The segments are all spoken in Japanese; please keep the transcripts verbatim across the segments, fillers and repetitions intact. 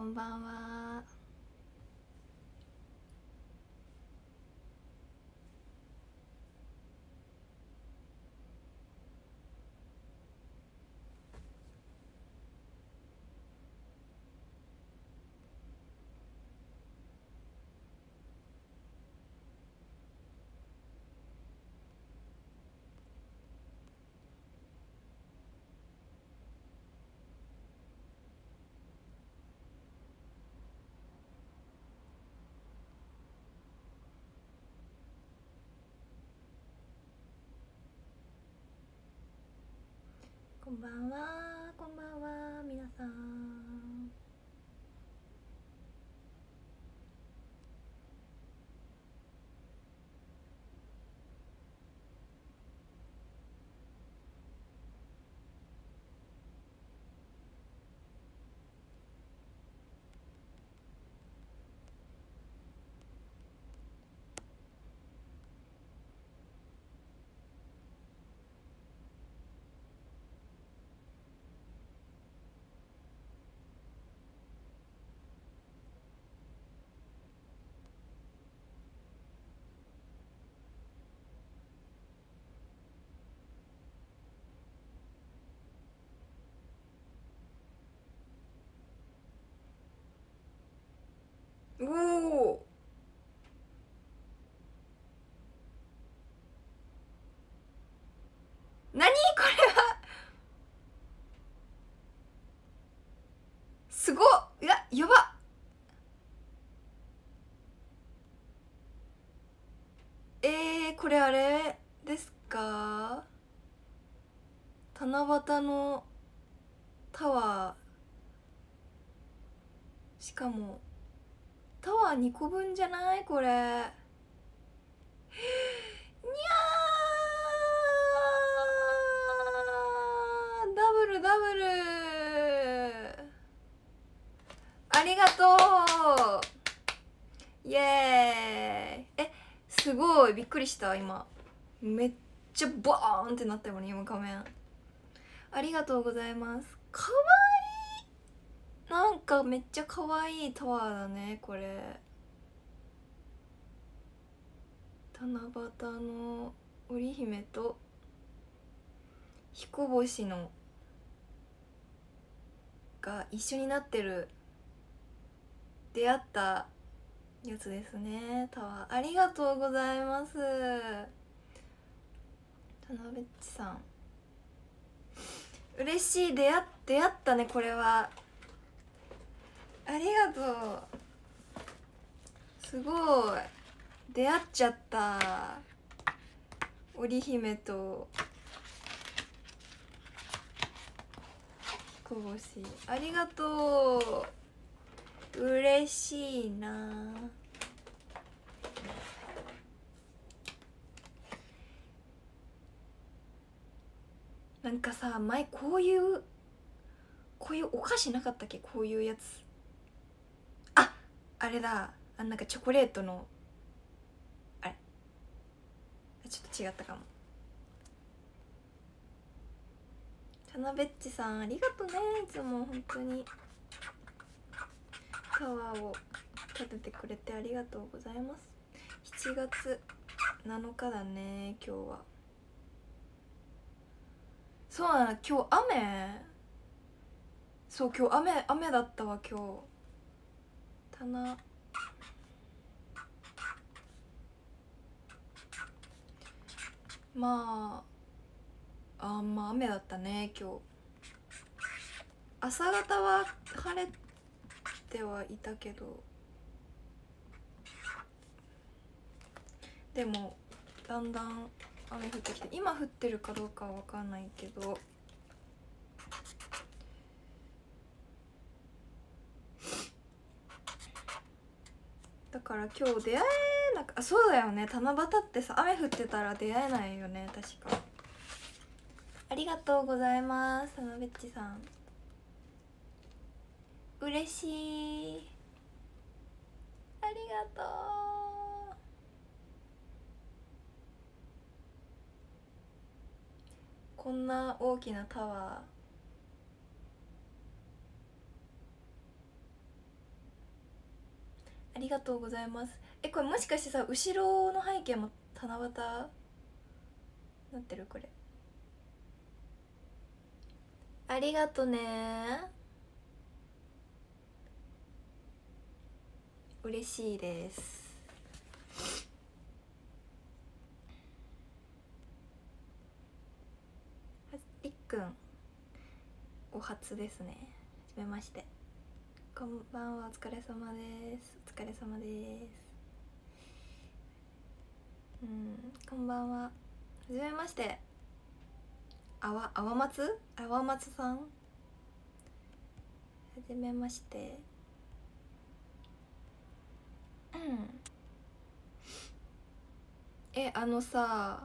こんばんは。こんばんは、こんばんは、皆さん。おお。なにこれは。すごっ。いや、やば。えー、これあれですか？七夕のタワー。しかもタワーにこぶんじゃないこれ。にゃー、ダブルダブル。ありがとう。イエーイ。え、すごいびっくりした今。めっちゃバーンってなったよね今画面。ありがとうございます。かわいい。なんかめっちゃかわいいタワーだねこれ。七夕の織姫と彦星のが一緒になってる出会ったやつですね。タワーありがとうございます。田辺っちさん嬉しい。出会出会ったねこれは。ありがとう。すごい出会っちゃった。織姫と彦星ありがとう。嬉しいな。なんかさ前こういうこういうお菓子なかったっけ？こういうやつ。あ、あれだ。あ、なんかチョコレートのあれちょっと違ったかも。チャナベッチさんありがとうね。いつも本当にタワーを立ててくれてありがとうございます。しちがつなのかだね今日は。そうなの今日雨。そう今日雨雨だったわ今日。棚まああんま雨だったね今日。朝方は晴れてはいたけどでもだんだん雨降ってきて今降ってるかどうかは分かんないけどだから今日出会えなくあそうだよね七夕ってさ雨降ってたら出会えないよね確か。ありがとうございます。たなべっちさん嬉しい。ありがとう。こんな大きなタワありがとうございます。え、これもしかしてさ、後ろの背景も七夕なってる？これありがとね。嬉しいです。りっくんお初ですね。はじめまして。こんばんは。お疲れ様です。お疲れ様です。うん、こんばんは。はじめまして。あわ、あわまつあわまつさん、はじめまして。うん。え、あのさ、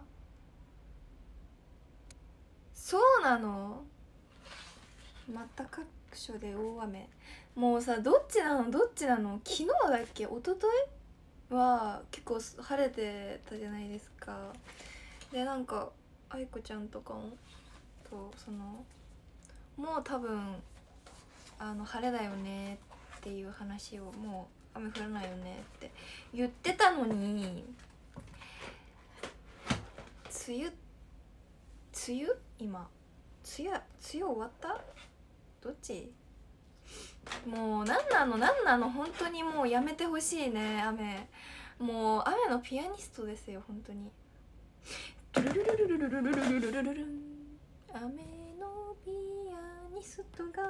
そうなの？また各所で大雨。もうさ、どっちなのどっちなの？昨日だっけ一昨日は結構晴れてたじゃないですか。で、なんか愛子ちゃんとかもとそのもう多分あの晴れだよねっていう話を、もう雨降らないよねって言ってたのに、梅雨梅雨今梅雨梅雨終わった？どっち？もうなんなのなんなの本当にもうやめてほしいね。雨もう雨のピアニストですよ本当に。ルルルルルルルルルルルルルルン、雨のピアニストが、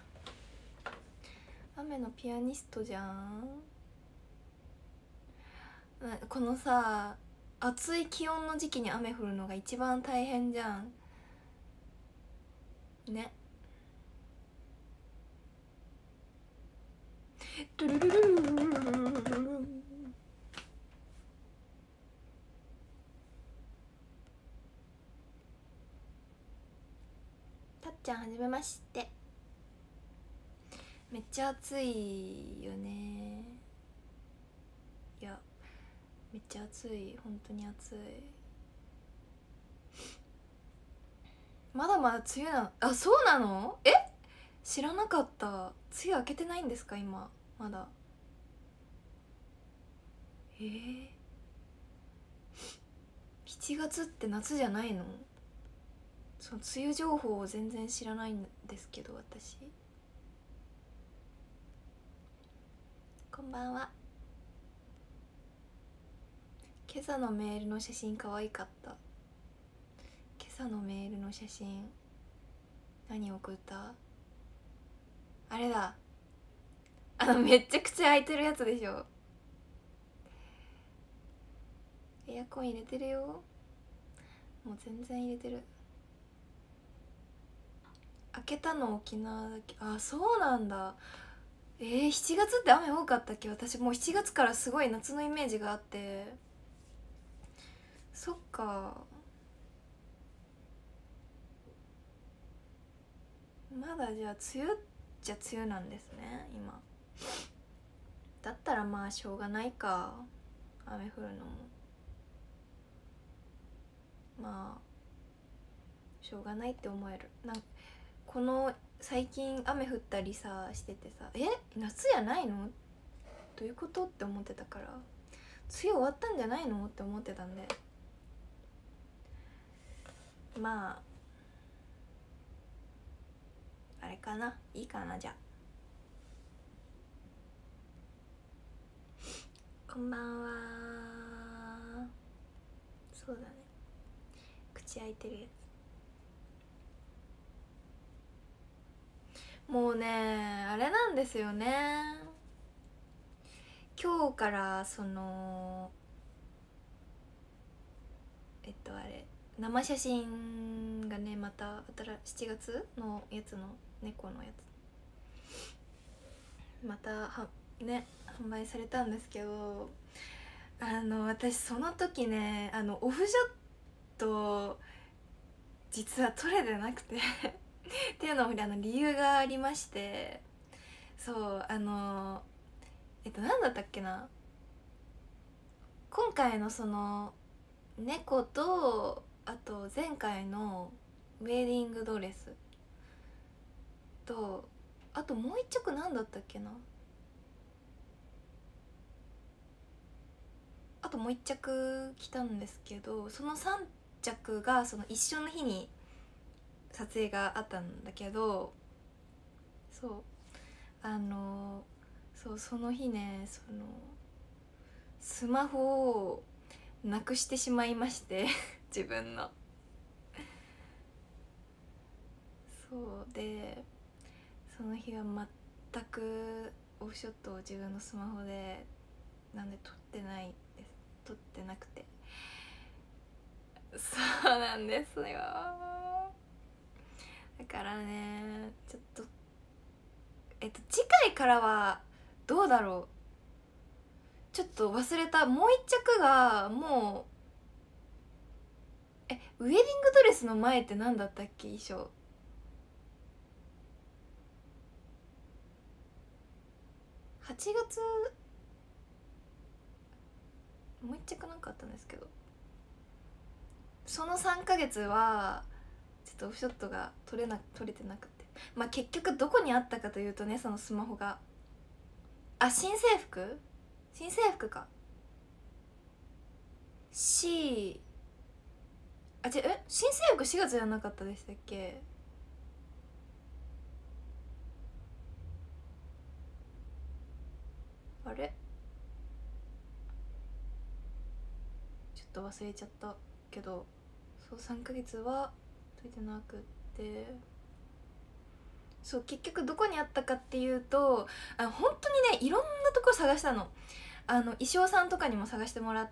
雨のピアニストじゃん。このさ、暑い気温の時期に雨降るのが一番大変じゃんね。ルルルルルルルルルルン。たっちゃんはじめまして。めっちゃ暑いよね。いやめっちゃ暑い、本当に暑い。まだまだ梅雨なの？あ、そうなの？え、知らなかった。梅雨明けてないんですか今まだ？えー、しちがつって夏じゃないの？その梅雨情報を全然知らないんですけど私。こんばんは。今朝のメールの写真可愛かった。今朝のメールの写真何送った？あれだ、あのめっちゃ口開いてるやつでしょ。エアコン入れてるよ。もう全然入れてる。開けたの沖縄だけ。あ、そうなんだ。えー、しちがつって雨多かったっけ？私もうしちがつからすごい夏のイメージがあって。そっか、まだじゃあ梅雨っちゃ梅雨なんですね今。だったらまあしょうがないか、雨降るのも。まあしょうがないって思える。なんこの最近雨降ったりさしててさ、え夏じゃないのどういうことって思ってたから、梅雨終わったんじゃないのって思ってたんで、まああれかな、いいかな。じゃあこんばんは。そうだね、口開いてるやつ。もうねあれなんですよね。今日からそのえっとあれ生写真がね、またしちがつのやつの猫のやつまたはね販売されたんですけど、あの私その時ね、あのオフショット実は撮れてなくてっていうのもあの理由がありまして、そうあのえっと何だったっけな、今回のその猫と、あと前回のウェディングドレスと、あともう一着何だったっけな、 あともういっ着着たんですけど、そのさん着がその一緒の日に撮影があったんだけど、そうあのそうその日ね、そのスマホをなくしてしまいまして自分の。そうで、その日は全くオフショットを自分のスマホでなんで撮ってないです。撮ってなくて、そうなんですよ。だからね、ちょっとえっと次回からはどうだろう、ちょっと忘れた。もう一着がもう、えウェディングドレスの前って何だったっけ、衣装。はちがつもう一着なんかあったんですけど、そのさんかげつはちょっとオフショットが撮れな撮れてなくて、まあ結局どこにあったかというとね、そのスマホが、あ新制服新制服か C、 あ違うえ新制服しがつじゃなかったでしたっけ。あれちょっと忘れちゃったけど、そうさんかげつは撮れてなくって、そう結局どこにあったかっていうと、あ本当にねいろんなとこ探したの。あの衣装さんとかにも探してもらって、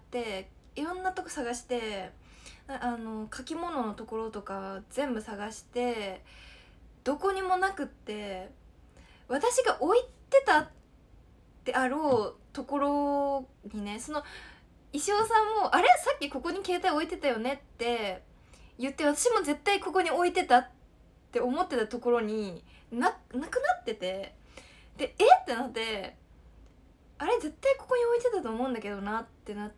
いろんなとこ探して、ああの書き物のところとか全部探して、どこにもなくって、私が置いてたであろうところにね、その衣装さんも「あれさっきここに携帯置いてたよね」って言って、私も絶対ここに置いてたって思ってたところにななくなってて、でえってなって、あれ絶対ここに置いてたと思うんだけどなってなって、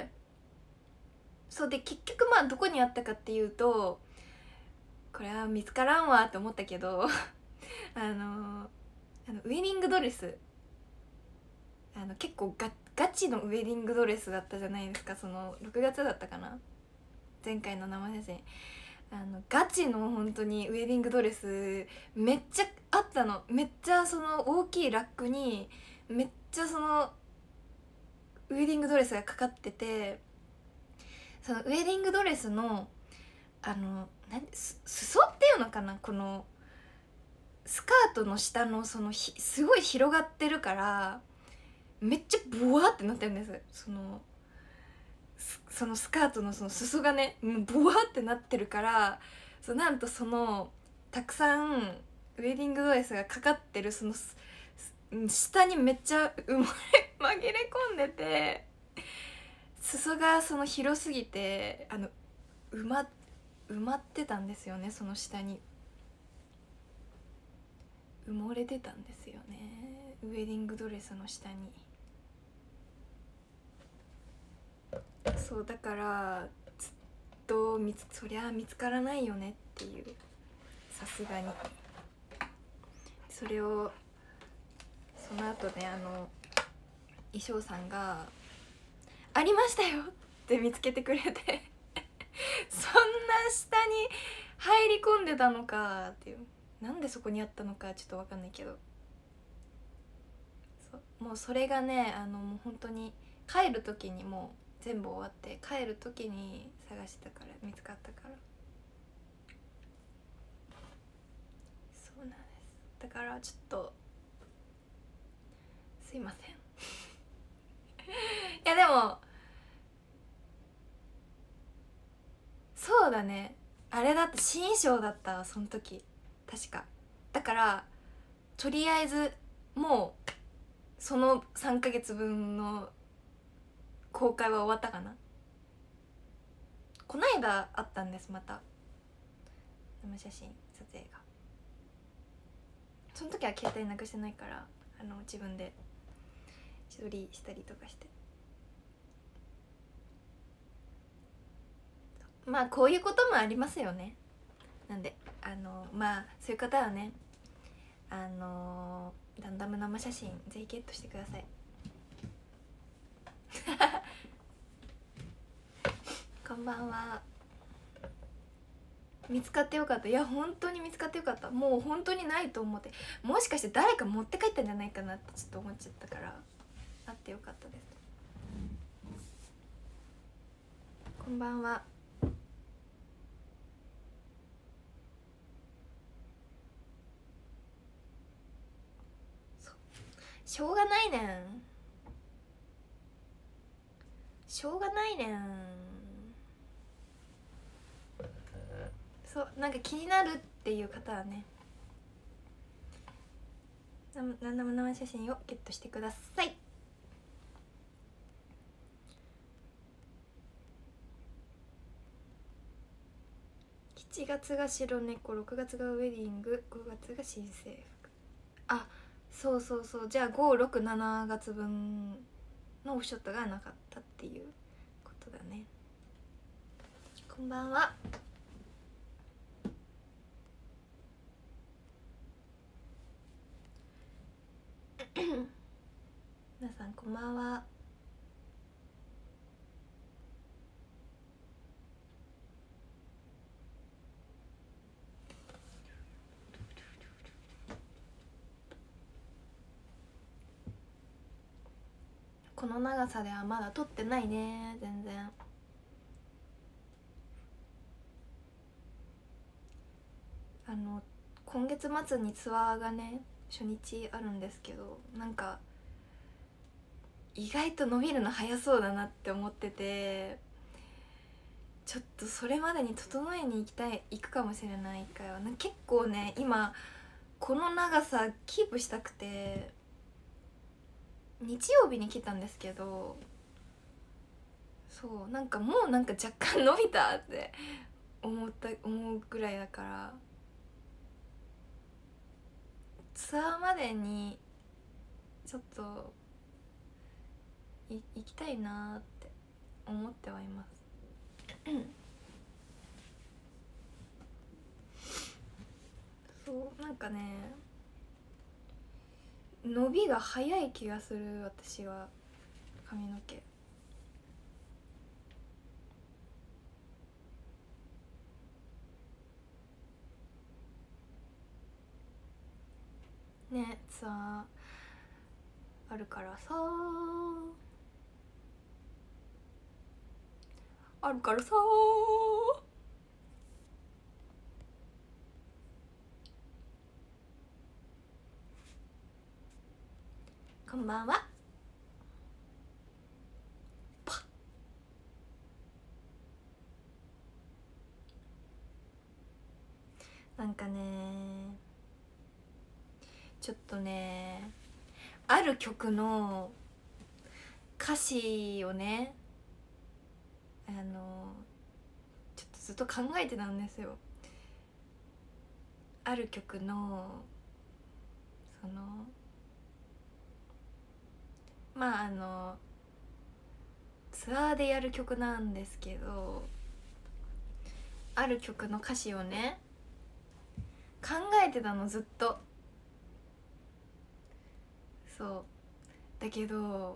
そうで結局まあどこにあったかっていうと、これは見つからんわって思ったけどあのあのウェディングドレス、あの結構ガガチのウェディングドレスだったじゃないですか。そのろくがつだったかな、前回の生写真。あのガチの本当にウェディングドレスめっちゃあったの。めっちゃその大きいラックにめっちゃそのウェディングドレスがかかってて、そのウェディングドレスのあのなんす裾っていうのかな、このスカートの下のそのひすごい広がってるからめっちゃブワーってなってるんです。そのそのスカートのその裾がねもうブワーってなってるから、そうなんとそのたくさんウェディングドレスがかかってるその下にめっちゃ埋もれ紛れ込んでて、裾がその広すぎてあの埋ま埋まってたんですよね。その下に埋もれてたんですよね、ウェディングドレスの下に。そうだからずっと見つそりゃ見つからないよねっていう、さすがにそれをその後ね、あの衣装さんが「ありましたよ!」って見つけてくれてそんな下に入り込んでたのかっていう、なんでそこにあったのかちょっと分かんないけど、そうもうそれがね、あのもう本当に帰る時にもう全部終わって帰る時に探してたから見つかったから、そうなんです。だからちょっとすいませんいやでもそうだね、あれだって新衣装だったわその時確か。だからとりあえずもうそのさんかげつぶんの公開は終わったかな。こないだあったんです、また生写真撮影が。その時は携帯なくしてないから、あの自分で自撮りしたりとかして、まあこういうこともありますよね。なんであのまあそういう方はね、あのランダム生写真ぜひゲットしてくださいんばんは。見つかってよかった。いや本当に見つかってよかった。もう本当にないと思って、もしかして誰か持って帰ったんじゃないかなってちょっと思っちゃったから、あってよかったです。こんばんは。しょうがないねん、しょうがないねん。そう、なんか気になるっていう方はね、ランダム生写真をゲットしてください。しちがつが白猫、ろくがつがウェディング、ごがつが新制服。あ、そうそうそう。じゃあご、ろく、しちがつぶんのオフショットがなかったっていうことだね。こんばんは。皆さんこんばんは。この長さではまだ撮ってないね、全然。あの今月末にツアーがね初日あるんですけど、なんか意外と伸びるの早そうだなって思ってて、ちょっとそれまでに整えに行きたい、行くかもしれない。一回はなんか結構ね今この長さキープしたくて、日曜日に来たんですけど、そうなんかもうなんか若干伸びたって思った思うぐらいだから、ツアーまでにちょっとい行きたいなって思ってはいますそうなんかね伸びが早い気がする、私は髪の毛。ね、ツアーあるからさあるからさこんばんは。なんかねちょっとねある曲の歌詞をねあのちょっとずっと考えてたんですよ。ある曲のそのまああのツアーでやる曲なんですけど、ある曲の歌詞をね考えてたのずっと。そうだけど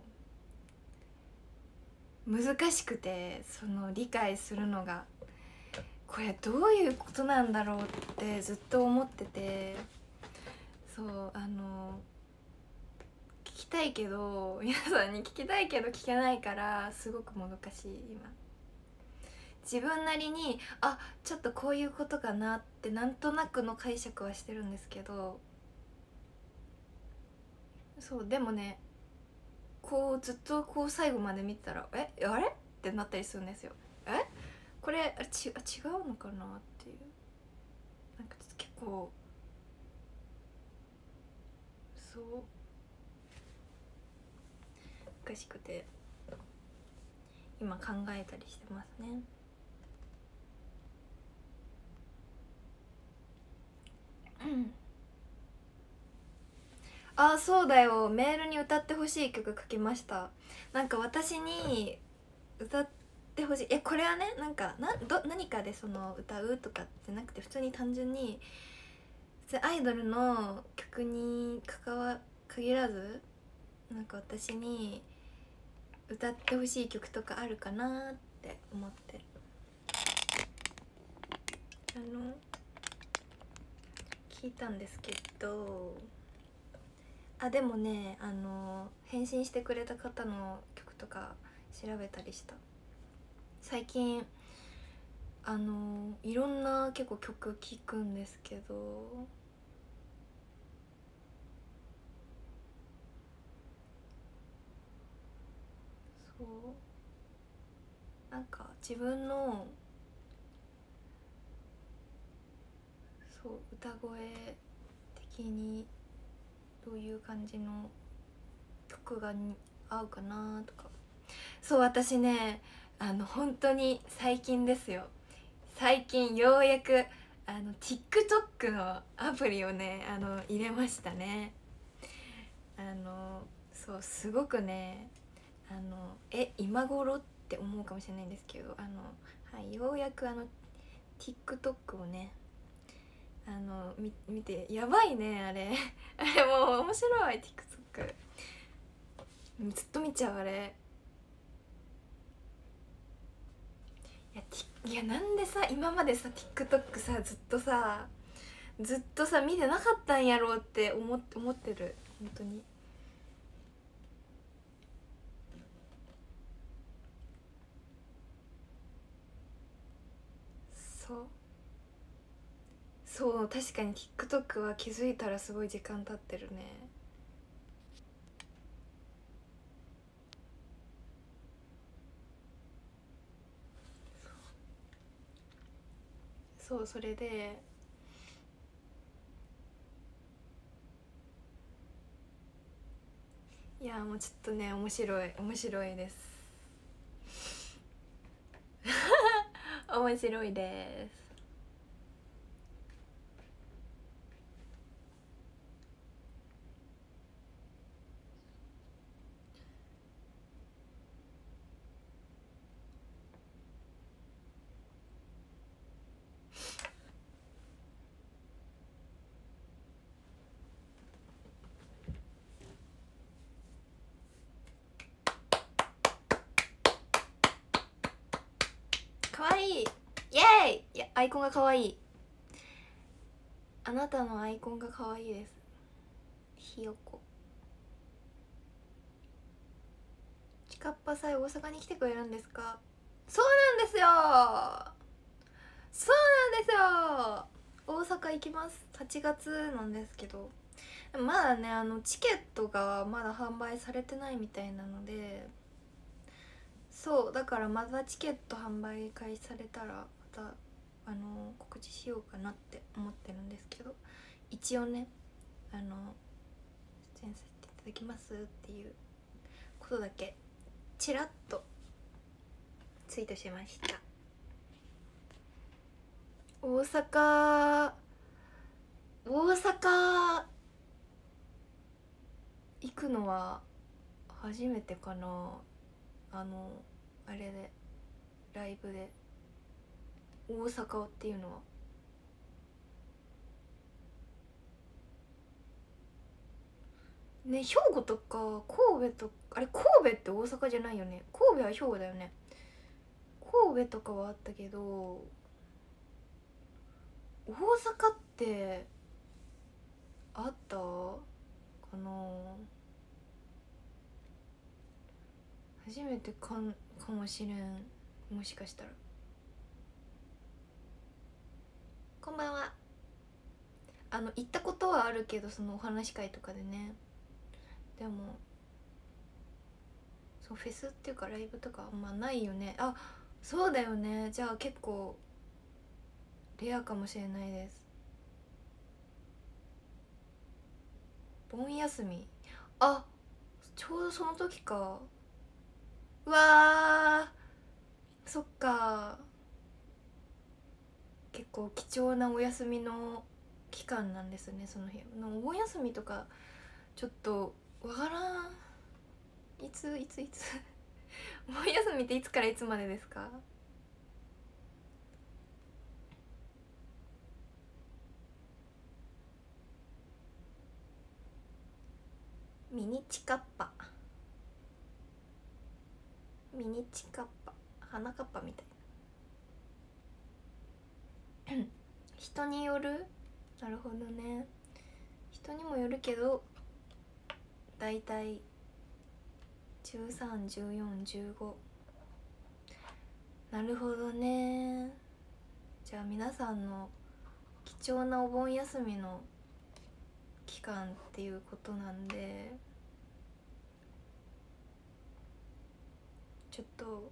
難しくて、その理解するのがこれどういうことなんだろうってずっと思ってて、そうあの聞きたいけど皆さんに聞きたいけど聞けないからすごくもどかしい今。自分なりにあちょっとこういうことかなってなんとなくの解釈はしてるんですけど、そうでもねこうずっとこう最後まで見てたらえあれってなったりするんですよ。えこれあれちあ違うのかなっていう、なんかちょっと結構そう難しくて今考えたりしてますね。うんああそうだよ、メールに歌ってほしい曲書きました。なんか私に歌ってほしい、えこれはねなんかなど何かでその歌うとかじゃなくて普通に単純にアイドルの曲に関わ限らずなんか私に歌ってほしい曲とかあるかなって思って。 あの聞いたんですけど、あでもね、あの返信してくれた方の曲とか調べたりした。最近あのいろんな結構曲聴くんですけど、そうなんか自分のそう歌声的にどういう感じの曲がに合うかなとか。そう私ね、あの本当に最近ですよ、最近ようやくあの TikTok のアプリをねあの入れましたね。あのそうすごくね、あのえ今頃って思うかもしれないんですけど、あの、はい、ようやくあの TikTok をねあのみ見て、やばいねあれあれもう面白い TikTok ずっと見ちゃうあれ。いや、いやなんでさ今までさ TikTok さずっとさずっとさ見てなかったんやろうって思思ってる本当に。そうそう確かに TikTok は気づいたらすごい時間経ってるね。そうそれでいやもうちょっとね面白い面白いです面白いです。かわいい、イエーイ。いやアイコンがかわいい、あなたのアイコンがかわいいです。ひよこちかっぱ祭大阪に来てくれるんですか？そうなんですよ、そうなんですよ、大阪行きます。はちがつなんですけど、まだねあのチケットがまだ販売されてないみたいなので、そうだからまたチケット販売開始されたらまたあの告知しようかなって思ってるんですけど、一応ねあの出演させていただきますっていうことだけちらっとツイートしました。大阪大阪行くのは初めてかな。あのあれでライブで大阪っていうのは。ね、兵庫とか神戸とか、あれ神戸って大阪じゃないよね、神戸は兵庫だよね。神戸とかはあったけど大阪ってあったかな。初めてかんかもしれん、もしかしたら。こんばんは。あの行ったことはあるけど、そのお話し会とかでね。でもそうフェスっていうかライブとかあんまないよね。あ、そうだよね。じゃあ結構レアかもしれないです。盆休み、あ、ちょうどその時か。うわー、そっか、結構貴重なお休みの期間なんですね、その日の。お盆休みとかちょっとわからん、いついついつお盆休みっていつからいつまでですか？ミニチカッパ、ミニチカッパ、花カッパみたいな人による。なるほどね、人にもよるけどだいたいじゅうさん、じゅうよん、じゅうご。なるほどね。じゃあ皆さんの貴重なお盆休みの期間っていうことなんで、ちょっと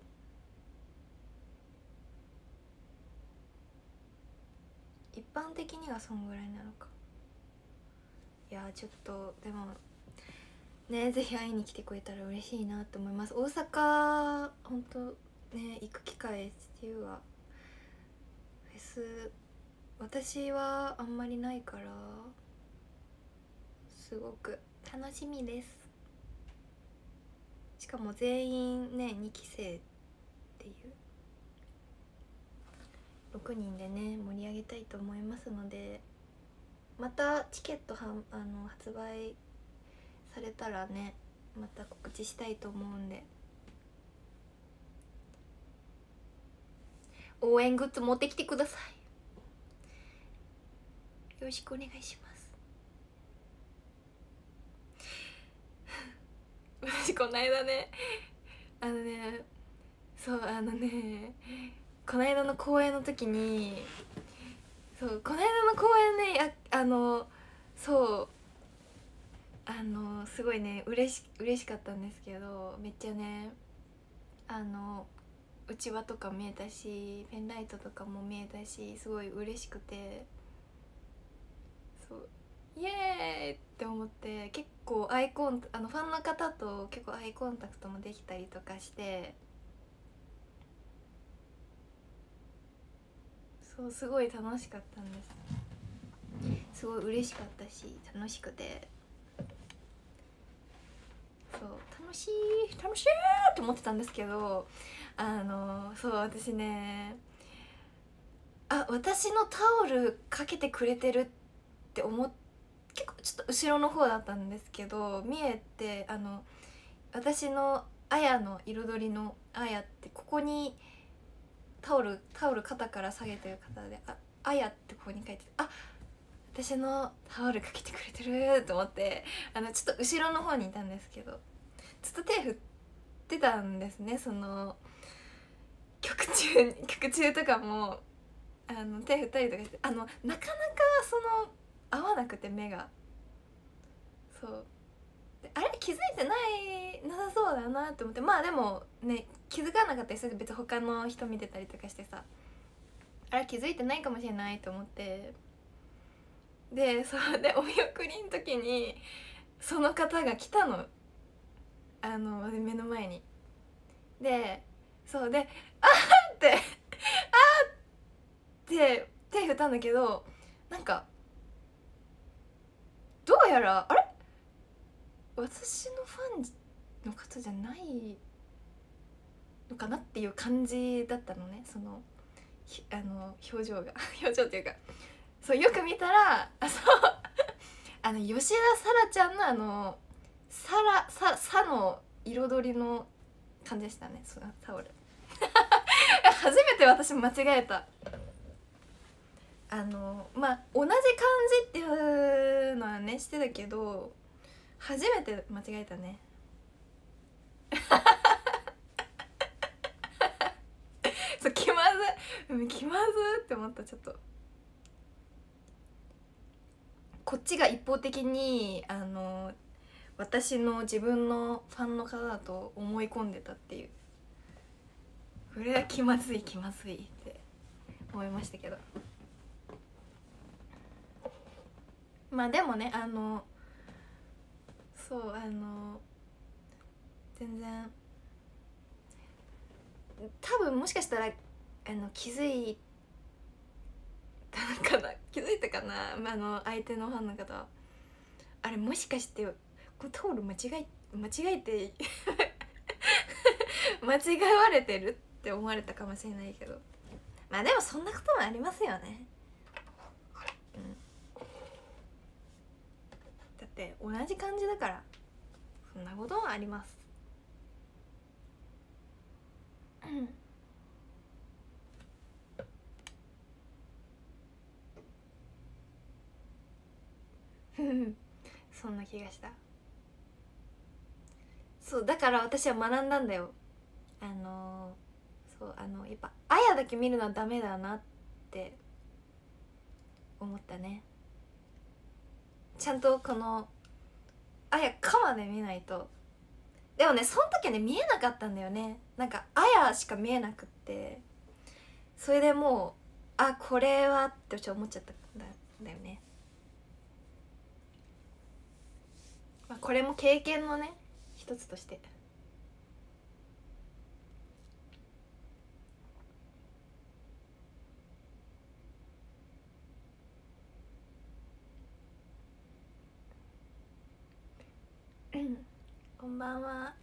一般的にはそんぐらいなのか。いやちょっとでもね、ぜひ会いに来てくれたら嬉しいなと思います。大阪ほんとね、行く機会っていうはフェス私はあんまりないからすごく楽しみです。しかも全員ねにき生っていうろくにんでね盛り上げたいと思いますので、またチケットはあの発売されたらねまた告知したいと思うんで、応援グッズ持ってきてください。よろしくお願いします。私この間ねあのねそうあのねこの間の公演の時にそうこの間の公演ねああのそうあのすごいねうれし嬉しかったんですけど、めっちゃねあのうちわとか見えたしペンライトとかも見えたしすごい嬉しくて、そうイエーイって思って、結構アイコンあのファンの方と結構アイコンタクトもできたりとかして、そうすごい楽しかったんです。すごい嬉しかったし楽しくて、そう楽しい楽しいって思ってたんですけど、あのそう私ねあ私のタオルかけてくれてるって思っ結構ちょっと後ろの方だったんですけど見えて、あの私のあやの彩りのあやってここにタオルタオル肩から下げてる方で、ああやってここに書いてて、あ私のタオルかけてくれてると思って、あのちょっと後ろの方にいたんですけどずっと手振ってたんですね。その曲中曲中とかもあの手振ったりとかして、あのなかなかその合わなくて目が、そうであれ気づいてないなさそうだなと思って、まあでもね気づかなかったりすると別に他の人見てたりとかしてさ、あれ気づいてないかもしれないと思って、でそうでお見送りの時にその方が来たの、あの目の前に。でそうで「あーってあーって手振ったんだけど、なんかどうやらあれ私のファンの方じゃないのかなっていう感じだったのね、そのあの表情が表情っていうか、そうよく見たらあそうあの吉田沙羅ちゃんのあのサラササの彩りの感じでしたね、そのタオル初めて私間違えた。あのまあ同じ感じっていうのはねしてたけど初めて間違えたねそう気まずい気まずって思った。ちょっとこっちが一方的にあの私の自分のファンの方だと思い込んでたっていう、これは気まずい気まずいって思いましたけど、まあでもねあのそうあの全然多分もしかしたらあの気づいたのかな気づいたかな、まあ、あの相手のファンの方はあれもしかしてこれタオル間違え間違えて間違われてるって思われたかもしれないけど、まあでもそんなこともありますよね、うん、だって同じ感じだからそんなこともあります。 そんな気がした。そうだから私は学んだんだよ。あのー、そうあのやっぱあやだけ見るのはダメだなって思ったね。ちゃんとこのあやかまで見ないと。でもねその時はね見えなかったんだよね。なんかあやしか見えなくって、それでもうあこれはって私は思っちゃったんだだよね。まあ、これも経験のね一つとして。こんばんは。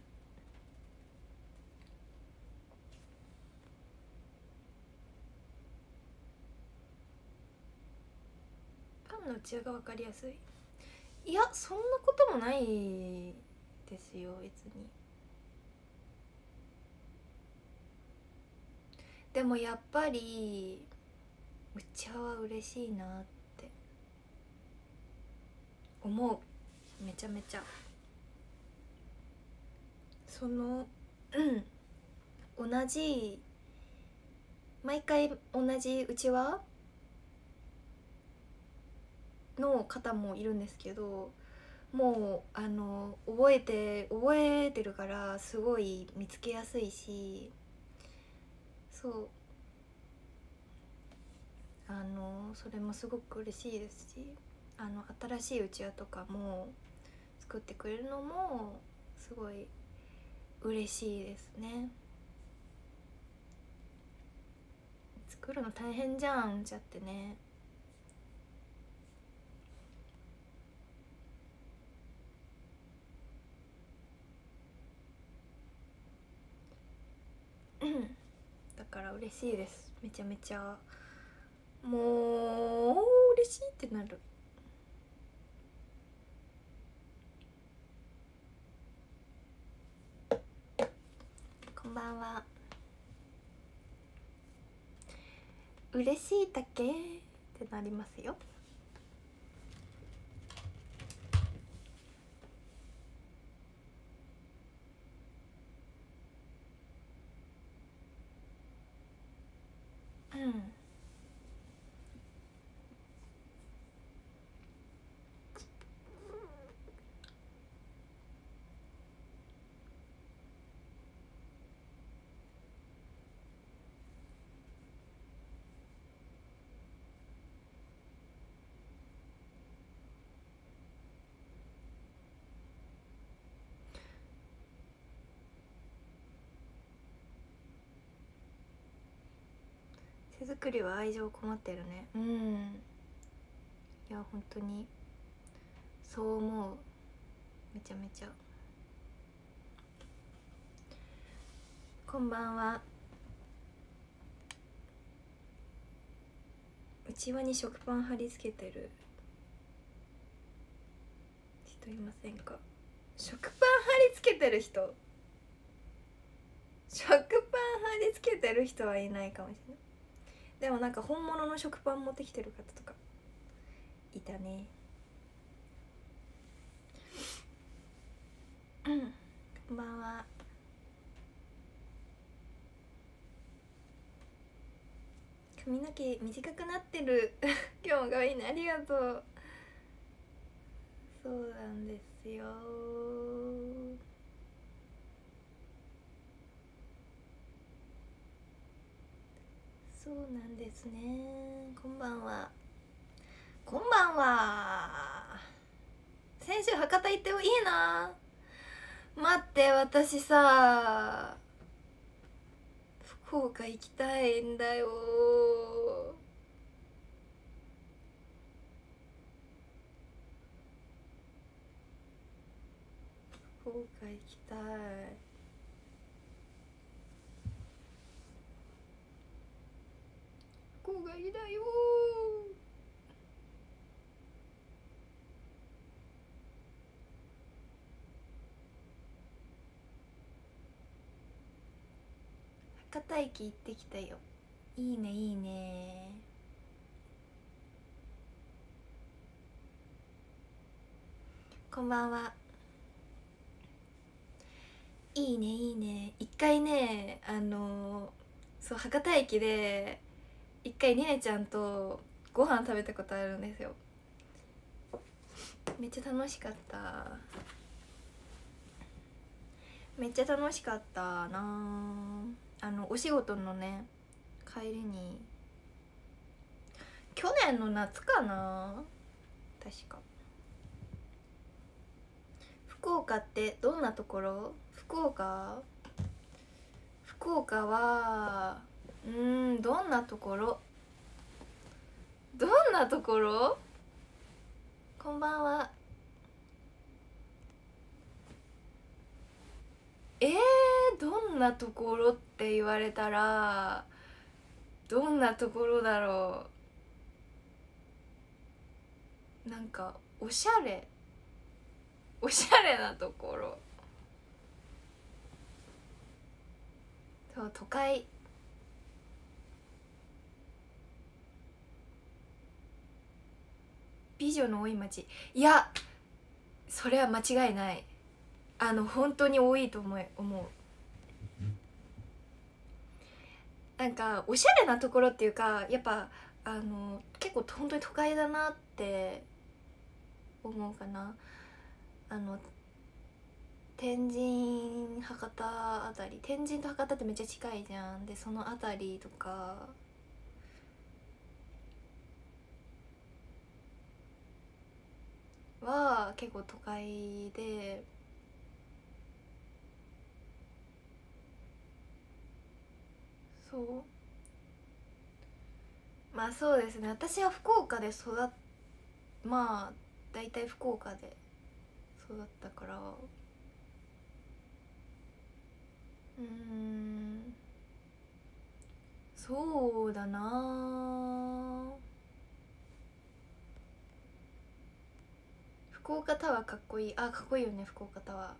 パンの内側が分かりやすい。いやそんなこともないですよ別に。でもやっぱりうちわは嬉しいなって思う。めちゃめちゃそのうん同じ毎回同じうちわの方もいるんですけど、もうあの覚えて覚えてるからすごい見つけやすいし、そうあのそれもすごく嬉しいですし、あの新しいうちわとかも作ってくれるのもすごい嬉しいですね。作るの大変じゃんじゃってね。だから嬉しいです。めちゃめちゃもう嬉しいってなる。こんばんは。嬉しいだけってなりますよ。うん手作りは愛情こもってるね。うんいや本当にそう思う。めちゃめちゃ。こんばんは。うちわに食パン貼り付けてる人いませんか？食パン貼り付けてる人、食パン貼り付けてる人はいないかもしれない。でもなんか本物の食パン持ってきてる方とかいたね。うんこんばんは。髪の毛短くなってる今日もかわいいね、ありがとう。そうなんですよ。そうなんですね。こんばんは。こんばんは。先週博多行っていいな。待って私さ福岡行きたいんだよ。福岡行きたい。福岡いいだよ。博多駅行ってきたよ。いいねいいね。 こんばんは。いいねいいね。一回ね、あのそう博多駅で一回りねちゃんとご飯食べたことあるんですよ。めっちゃ楽しかった。めっちゃ楽しかったな。あのお仕事のね帰りに、去年の夏かな確か。福岡ってどんなところ？福岡福岡はうーんどんなところどんなところ。こんばんは。えー、どんなところって言われたらどんなところだろう。なんかおしゃれおしゃれなところ。そう都会。美女の多い町。いやそれは間違いない。あの本当に多いと思い思う。なんかおしゃれなところっていうか、やっぱあの結構本当に都会だなって思うかな。あの天神博多あたり、天神と博多ってめっちゃ近いじゃん。でそのあたりとかは結構都会で、そうまあそうですね。私は福岡で育っまあ大体福岡で育ったから、うーんそうだな。福岡タワーかっこいい。あ、かっこいいよね福岡タワ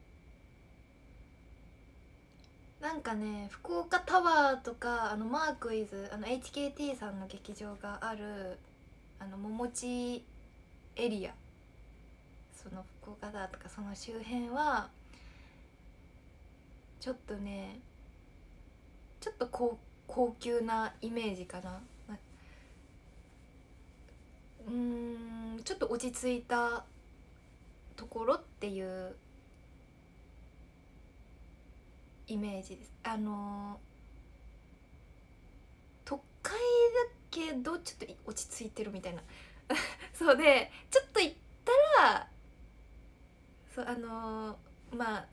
ー。なんかね福岡タワーとかあのマークイズ、あの エイチケーティー さんの劇場があるあの桃地エリア、その福岡だとかその周辺はちょっとねちょっと高高級なイメージかな。うーんちょっと落ち着いたところっていうイメージです。あの都会だけどちょっと落ち着いてるみたいなそうでちょっと行ったらそうあのまあ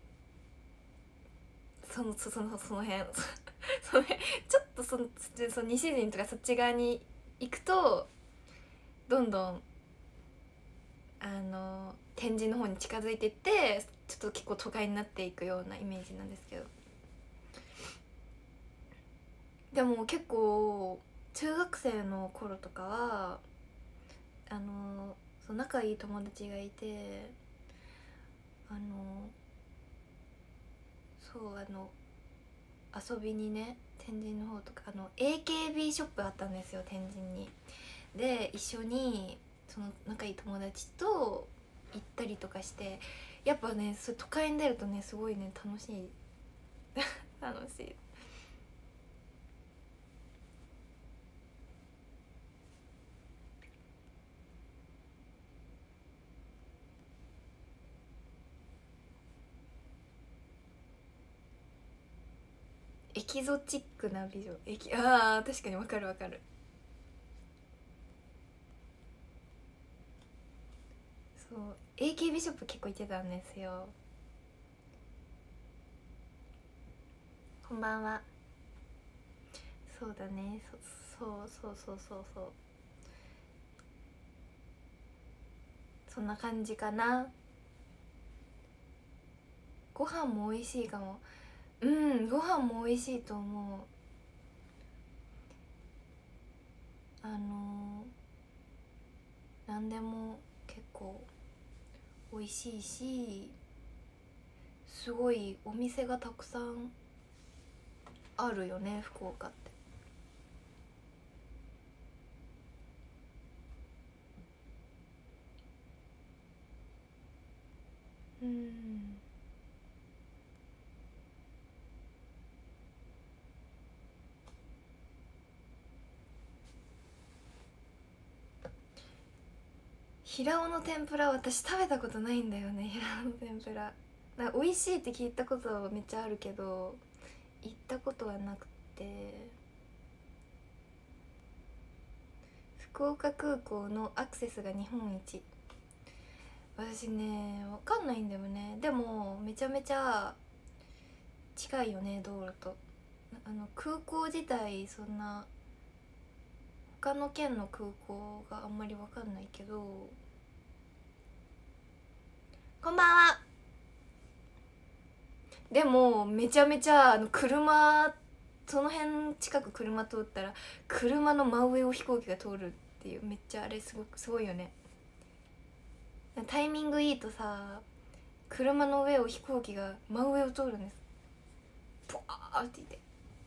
そのそそのその辺その辺ちょっとそのその西陣とかそっち側に行くとどんどんあの天神の方に近づいていって、ちょっと結構都会になっていくようなイメージなんですけど、でも結構中学生の頃とかはあのそう仲いい友達がいて、あのそうあの遊びにね天神の方とかあの エーケービー ショップあったんですよ天神に。で一緒にその仲いい友達と行ったりとかして、やっぱねそれ都会に出るとねすごいね楽しい楽しい。エキゾチックな美女、エキあー確かにわかるわかる。そう エーケービー ショップ結構行ってたんですよ。こんばんは。そうだね、そそうそうそうそうそう、そんな感じかな。ご飯も美味しいかも。うんご飯も美味しいと思う。あのー、何でも結構美味しいし、すごいお店がたくさんあるよね福岡って。 うん。平尾の天ぷら私食べたことないんだよね。平尾の天ぷらなんか美味しいって聞いたことはめっちゃあるけど行ったことはなくて。福岡空港のアクセスが日本一。私ね分かんないんだよね。でもめちゃめちゃ近いよね道路と。あの空港自体そんな他の県の空港があんまり分かんないけど。こんばんは。でもめちゃめちゃあの車その辺近く車通ったら車の真上を飛行機が通るっていう、めっちゃあれすごくすごいよね。タイミングいいとさ車の上を飛行機が真上を通るんです。ポワーっていて。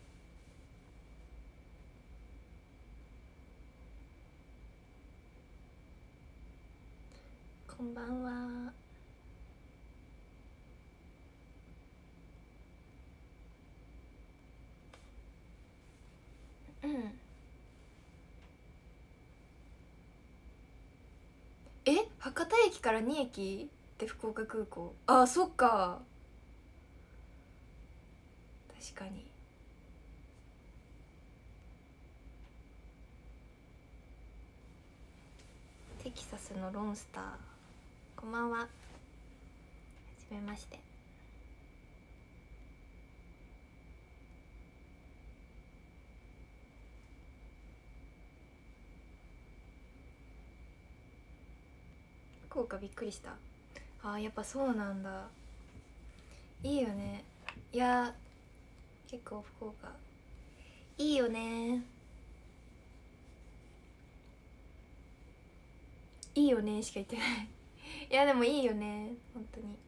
こんばんは。うん。え博多駅からに駅って福岡空港。あ、そっか確かに。テキサスのロンスターこんばんは。はじめまして。福岡びっくりした。あーやっぱそうなんだ。いいよね。いや結構福岡いいよね。いいよねしか言ってないいやでもいいよね本当に。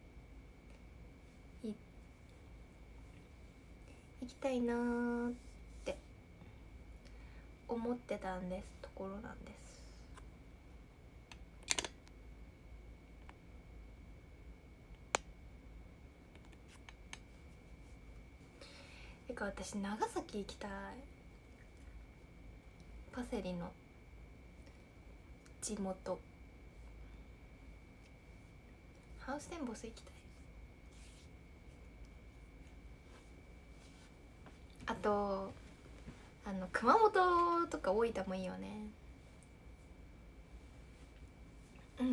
いい行きたいなーって思ってたんですところなんです。てか私長崎行きたい。パセリの地元ハウステンボス行きたい。あとあの熊本とか大分もいいよね。うん。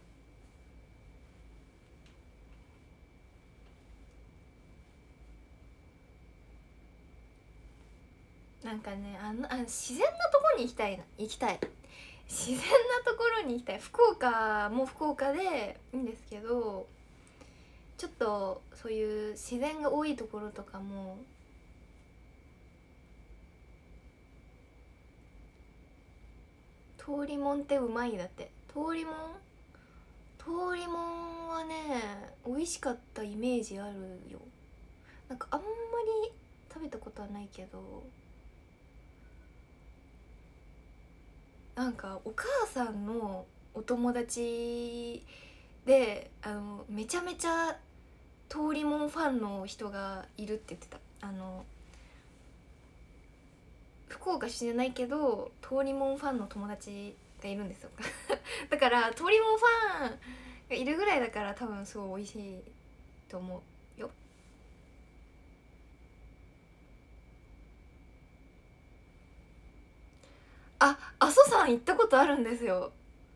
なんかねあのあ自然なとこに行きたいな行きたい自然なところに行きたい。福岡も福岡でいいんですけどちょっとそういう自然が多いところとかも通りもんってうまいだって。通りもん通りもんはね美味しかったイメージあるよ。なんかあんまり食べたことはないけどなんかお母さんのお友達であのめちゃめちゃ通りもんファンの人がいるって言ってた。あの福岡市じゃないけど通りもんファンの友達がいるんですよだから通りもんファンがいるぐらいだから多分すごい美味しいと思うよ。あ、阿蘇山行ったことあるんですよ。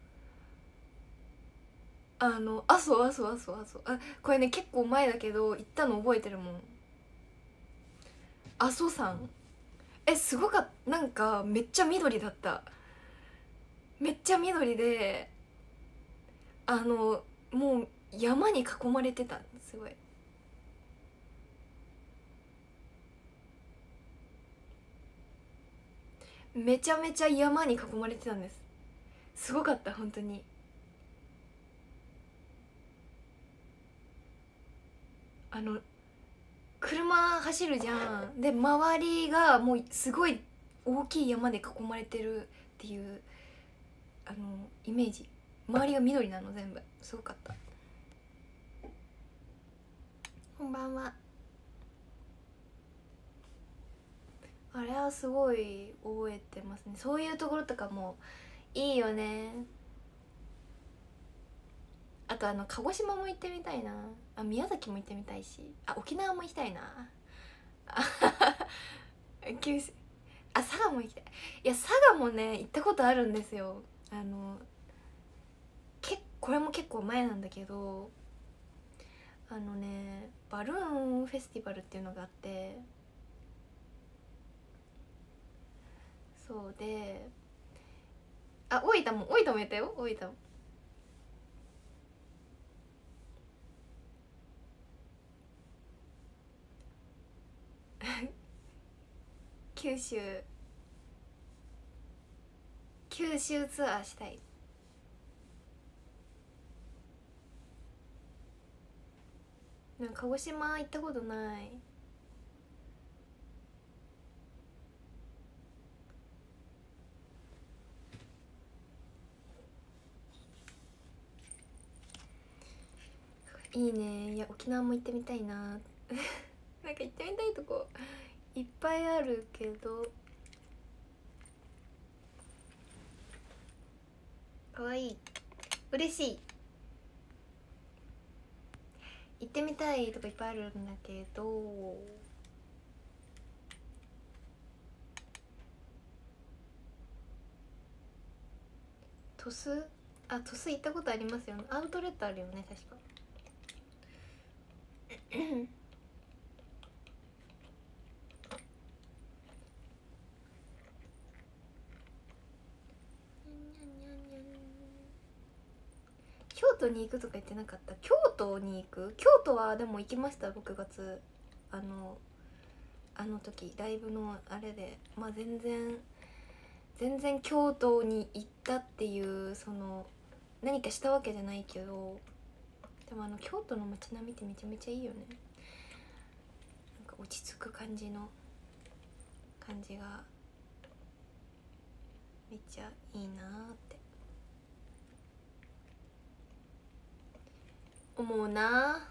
あの阿蘇阿蘇阿蘇阿蘇あこれね結構前だけど行ったの覚えてるもん。阿蘇山えすごかった。なんかめっちゃ緑だった。めっちゃ緑であのもう山に囲まれてた。すごいめちゃめちゃ山に囲まれてたんです。すごかった本当に。あの車走るじゃん。で周りがもうすごい大きい山で囲まれてるっていうあのイメージ。周りが緑なの全部すごかった。 んばんは。あれはすごい覚えてますね。そういうところとかもいいよね。あとあの鹿児島も行ってみたいなあ。宮崎も行ってみたいし、あ沖縄も行きたいなあ九州、あ佐賀も行きたい。いや佐賀もね行ったことあるんですよ。あのけこれも結構前なんだけど、あのねバルーンフェスティバルっていうのがあって、そうで、あ大分も大分もやったよ。大分も九州九州ツアーしたい。なんか鹿児島行ったことない。いいね。いや沖縄も行ってみたいななんか行ってみたいとこいっぱいあるけど。かわいい、嬉しい。行ってみたいとこいっぱいあるんだけど、鳥栖、あ鳥栖行ったことありますよね。アウトレットあるよね確か京都に行くとか言ってなかった？京都に行く？京都はでも行きました。ろくがつ、あのあの時ライブのあれで、まあ全然全然京都に行ったっていうその何かしたわけじゃないけど、でもあの京都の街並みってめちゃめちゃいいよね。なんか落ち着く感じの感じがめっちゃいいなーって思うな。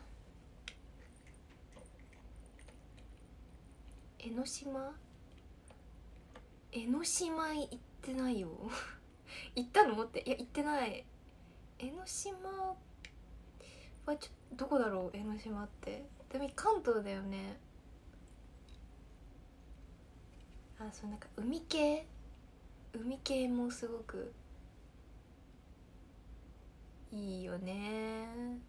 江ノ島、江ノ島行ってないよ行ったのって、いや行ってない。江ノ島はちょどこだろう。江ノ島ってでも関東だよね。あ、そうなんか海系海系もすごくいいよね。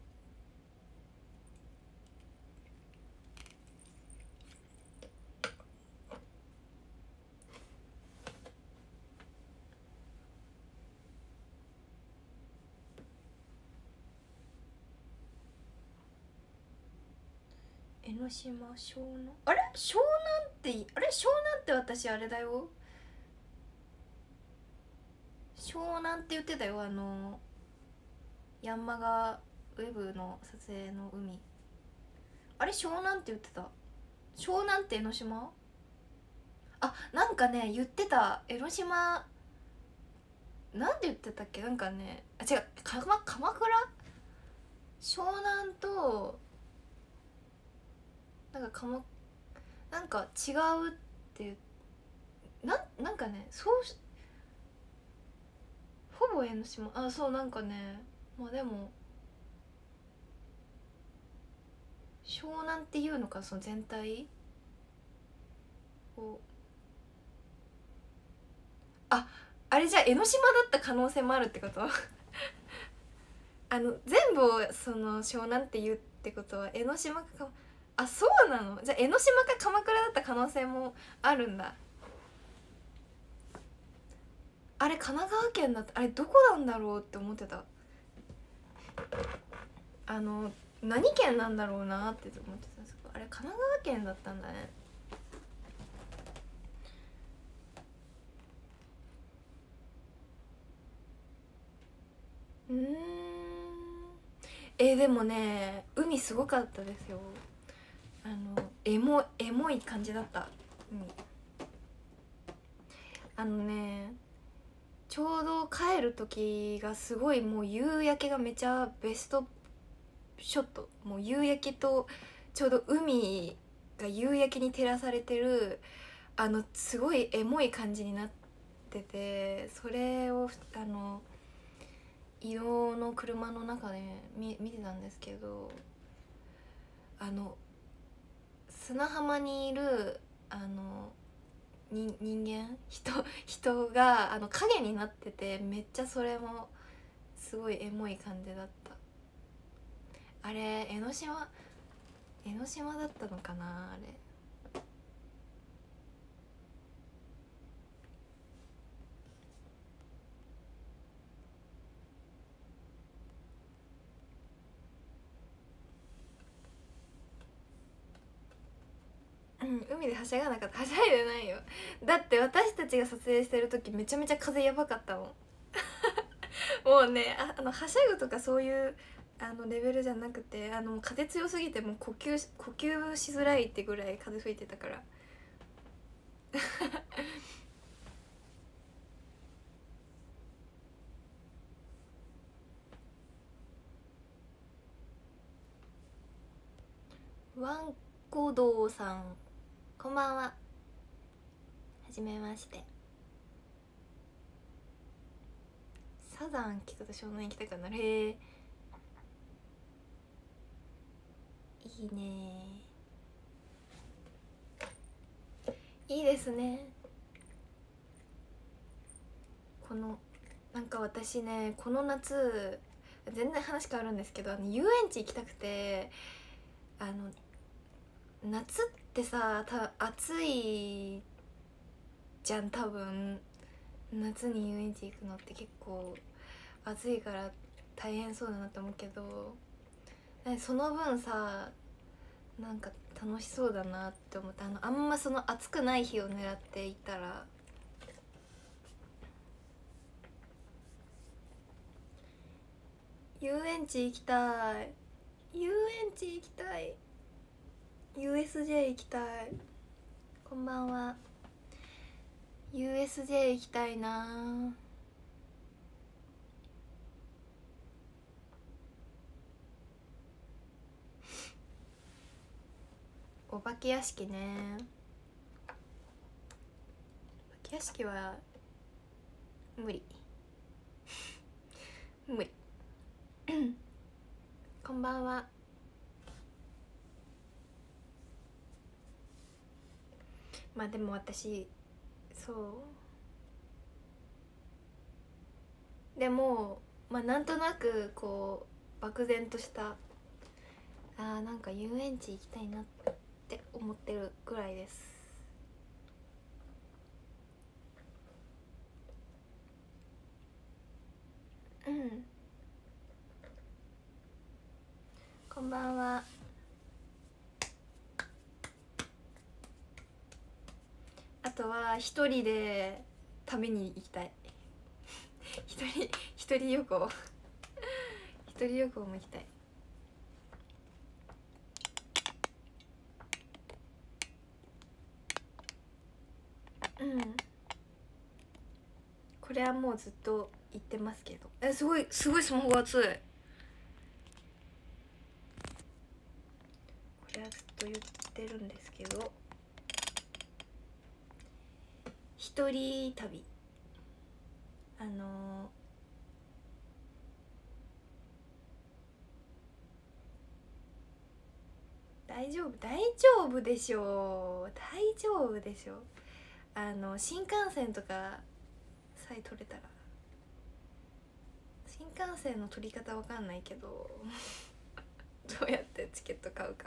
江ノ島、湘南、あれ湘南ってあれ湘南って私あれだよ。湘南って言ってたよ。あのヤンマガウェブの撮影の海、あれ湘南って言ってた。湘南って江ノ島、あなんかね言ってた。江ノ島なんて言ってたっけ。なんかね、あ違う、鎌鎌倉、湘南となんか鎌なんか違うっていう、なんなんかね、そうしほぼ江ノ島、あそうなんかね、まあでも湘南っていうのか、その全体を、ああれじゃあ江ノ島だった可能性もあるってことあの全部をその湘南って言うってことは江ノ島か、あそうなの。じゃあ江ノ島か鎌倉だった可能性もあるんだ。あれ神奈川県だった、あれどこなんだろうって思ってた。あの何県なんだろうなって思ってたんですけど、あれ神奈川県だったんだね。うん、えー、でもね海すごかったですよ。あのエモエモい感じだった。うん、あのねちょうど帰る時がすごいもう夕焼けがめちゃベストショット、もう夕焼けとちょうど海が夕焼けに照らされてるあのすごいエモい感じになってて、それをあの移動の車の中で見見てたんですけど、あの砂浜にいるあのに人間人人があの影になってて、めっちゃそれもすごいエモい感じだった。あれ江ノ島江ノ島だったのかなあれ。うん、海ではしゃがなかった。はしゃいでないよ。だって私たちが撮影してる時めちゃめちゃ風やばかったもんもうね、ああのはしゃぐとかそういうあのレベルじゃなくて、あの風強すぎてもう呼吸呼吸しづらいってぐらい風吹いてたからワンコドウさん、こんばんは。はじめまして。サザン聞くと湘南行きたくなる。へえ、いいね、いいですね。このなんか私ね、この夏全然話変わるんですけど、あの遊園地行きたくて、あの夏ってさ、た暑いじゃん多分。夏に遊園地行くのって結構暑いから大変そうだなと思うけど、その分さなんか楽しそうだなって思って、あのあんまその暑くない日を狙っていったら、遊園地行きたい、遊園地行きたい、 ユーエスジェー 行きたい。こんばんは。 ユーエスジェー 行きたいな。お化け屋敷ね。お化け屋敷は無理無理こんばんは。まあでも私そうでもまあなんとなくこう漠然としたあーなんか遊園地行きたいなって思ってるぐらいです。うん、こんばんは。あとは一人で旅に行きたい一人一人旅行一人旅行も行きたい。うん、これはもうずっと言ってますけど、えすごいすごいスマホが熱い。これはずっと言ってるんですけど、一人旅、あのー、大丈夫大丈夫でしょう、大丈夫でしょう。あの新幹線とかさえ取れたら、新幹線の取り方わかんないけどどうやってチケット買うか。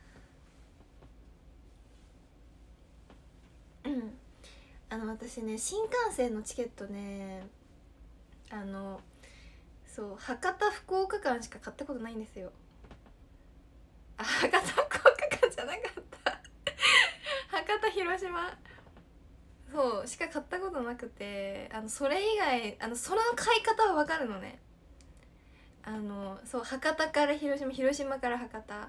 うんあの私ね、新幹線のチケットね、あのそう博多福岡間しか買ったことないんですよ。あ、博多福岡間じゃなかった博多広島そうしか買ったことなくて、あのそれ以外あのその買い方は分かるのね。あのそう博多から広島、広島から博多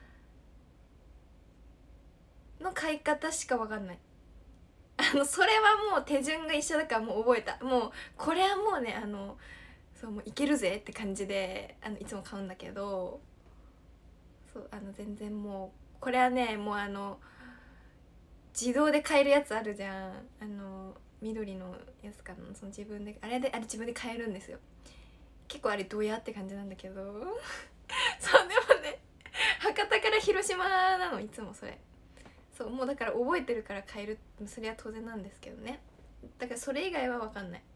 の買い方しか分かんない。あのそれはもう手順が一緒だからもう覚えた。もうこれはもうね、あのそうもういけるぜって感じであのいつも買うんだけど、そうあの全然もこれはねもうあの自動で買えるやつあるじゃん、あの緑のやつかな、その自分であれであれ自分で買えるんですよ。結構あれどうやって感じなんだけどそうでもね博多から広島なのいつもそれ。そうもうだから覚えてるから買える、それは当然なんですけどね。だからそれ以外は分かんない。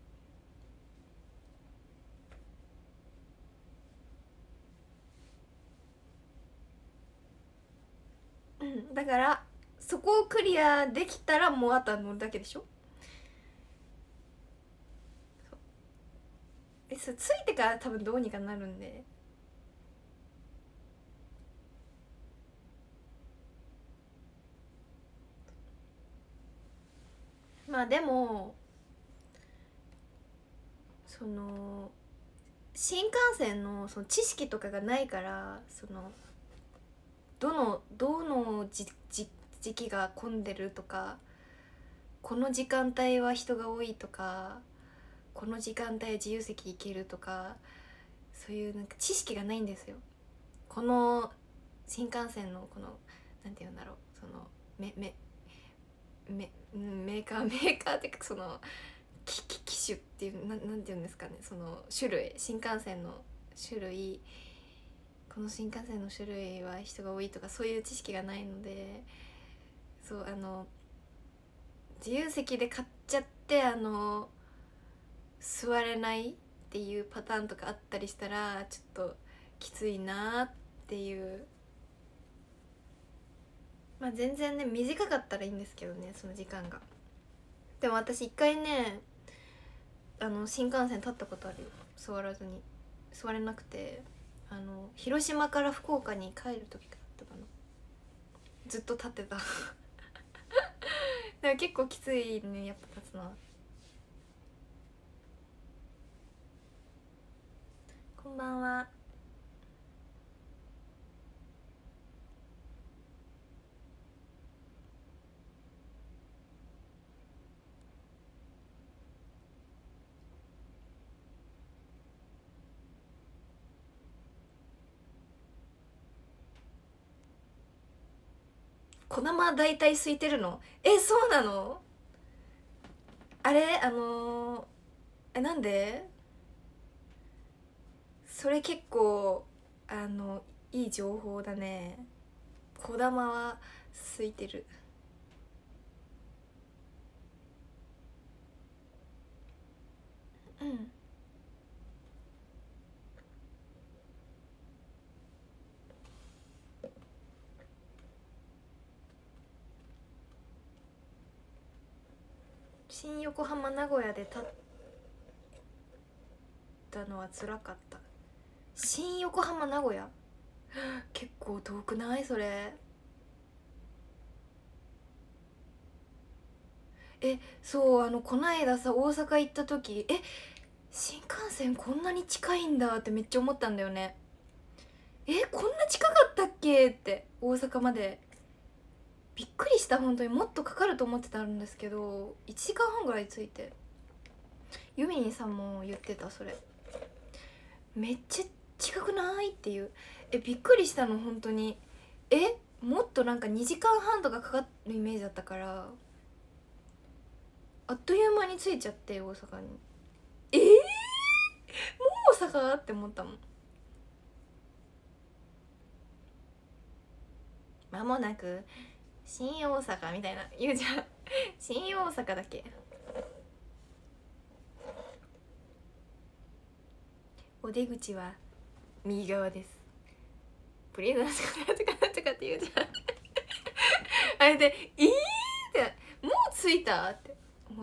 うんだからそこをクリアできたらもうあとは乗るだけでしょ。えそついてから多分どうにかなるんで。まあでもその新幹線のその知識とかがないから、そのどのどのじじ時期が混んでるとか、この時間帯は人が多いとか、この時間帯は自由席行けるとか、そういうなんか知識がないんですよ。この新幹線のこのなんて言うんだろう、そのめめめメーカーメーカーっていうかその機機機種っていうななんて言うんですかね、その種類、新幹線の種類、この新幹線の種類は人が多いとかそういう知識がないので、そうあの自由席で買っちゃってあの座れないっていうパターンとかあったりしたらちょっときついなっていう。まあ全然ね短かったらいいんですけどね、その時間が。でも私一回ねあの新幹線立ったことあるよ、座らずに。座れなくて、あの広島から福岡に帰る時だったかな、ずっと立ってただから結構きついねやっぱ立つのは。こんばんは。こだま大体空いてるの？えそうなの？あれあのー、えなんで？それ結構あのいい情報だね。こだまは空いてる。うん。新横浜名古屋で立ったのは辛かった。新横浜名古屋結構遠くないそれ？えそうあのこないださ大阪行った時、え新幹線こんなに近いんだってめっちゃ思ったんだよね。えこんな近かったっけって大阪まで。びっくりした。本当にもっとかかると思ってたんですけどいちじかんはんぐらい着いて。ユミニさんも言ってたそれ、めっちゃ近くないっていう。えびっくりしたの本当に。えもっとなんかにじかんはんとかかかるイメージだったから、あっという間に着いちゃって大阪に。えー、もう大阪って思ったもん。間もなく新大阪みたいな言うじゃん新大阪だっけ。お出口は右側です。プリーズなんとかなんとかなんとかって言うじゃんあれで「えー!」って「もう着いた?」って思った。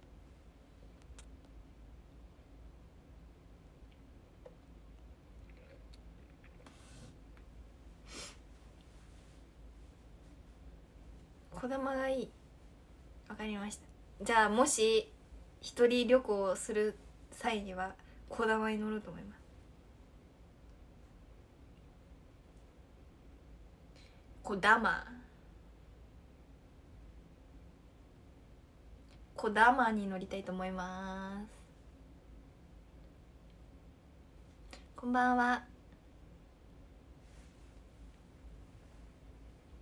こだまがいい。わかりました。じゃあもし一人旅行をする際にはこだまに乗ると思います。こだまこだまに乗りたいと思います。こんばんは。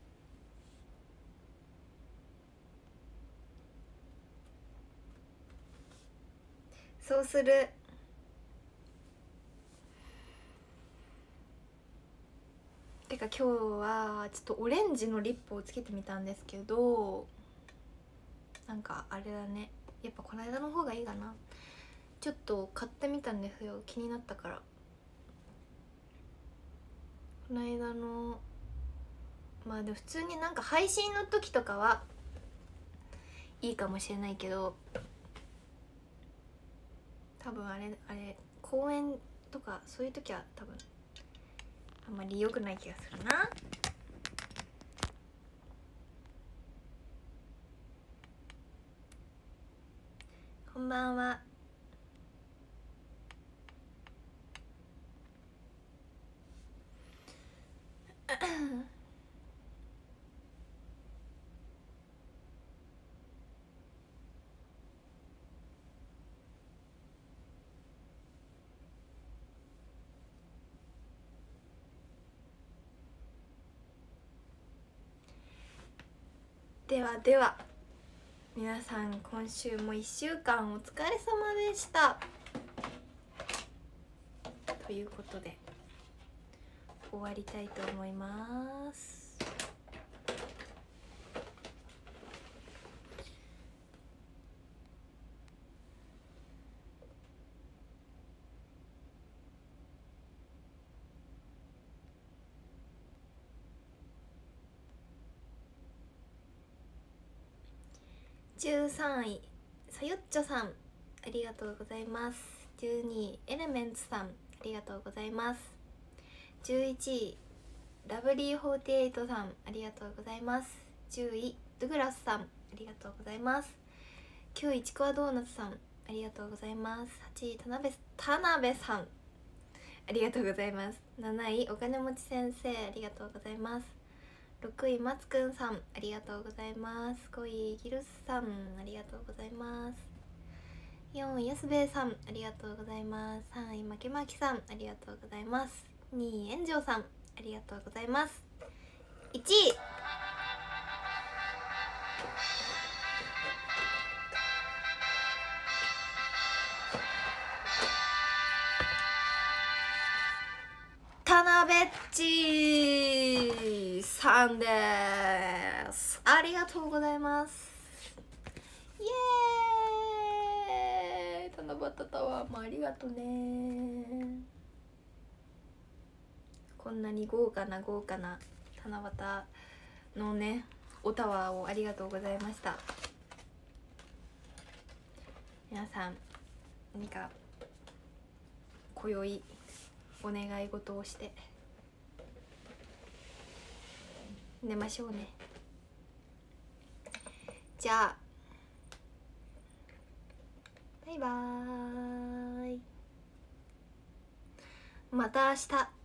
そうする。てか今日はちょっとオレンジのリップをつけてみたんですけど、なんかあれだね、やっぱこの間の方がいいかな。ちょっと買ってみたんですよ、気になったから。この間のまあでも普通になんか配信の時とかはいいかもしれないけど、多分あれあれ公演とかそういう時は多分あんまり良くない気がするな。こんばんは。ではでは皆さん、今週もいっしゅうかんお疲れ様でした。ということで終わりたいと思います。じゅうさんいさよっちょさん、ありがとうございます。じゅうにいエレメンツさん、ありがとうございます。じゅういちいラブリーフォーティエイトさん、ありがとうございます。じゅういドゥグラスさん、ありがとうございます。きゅういちくわドーナツさん、ありがとうございます。はちい田辺田辺さん、ありがとうございます。なないお金持ち先生、ありがとうございます。ろくいまつくんさん、ありがとうございます。ごいギルスさん、ありがとうございます。よんいやすべえさん、ありがとうございます。さんいまきまきさん、ありがとうございます。にい炎上さん、ありがとうございます。いちい田辺っちさんです。ありがとうございます。イエーイ、七夕タワーもありがとね。こんなに豪華な豪華な七夕のねおタワーをありがとうございました。皆さん何か今宵お願い事をして寝ましょうね。じゃあバイバーイ、また明日。